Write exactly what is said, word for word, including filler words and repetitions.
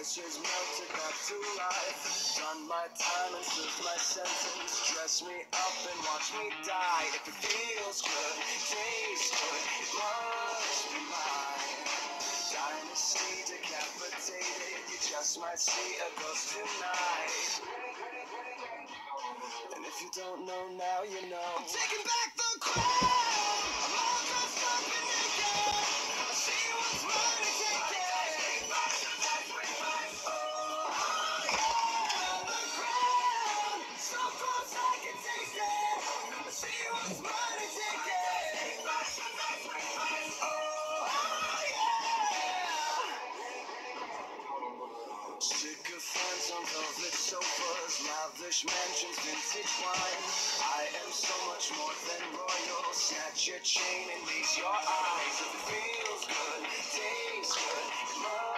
ashes melted back to life. Done my time and served my sentence. Dress me up and watch me die. If it feels good, tastes good, it must be mine. Dynasty decapitated, you just might see a ghost tonight. And if you don't know now, you know. I'm taking back the crown. I'm all dressed up and naked. I see what's mine and take it. Oh, yeah, the crown. So close I can taste it. I see what's mine and take it. Oh, yeah. Sycophants on velvet sofas, lavish mansions, vintage wine. I am so much more than royal. Snatch your chain and raise your eyes. It feels good, tastes good.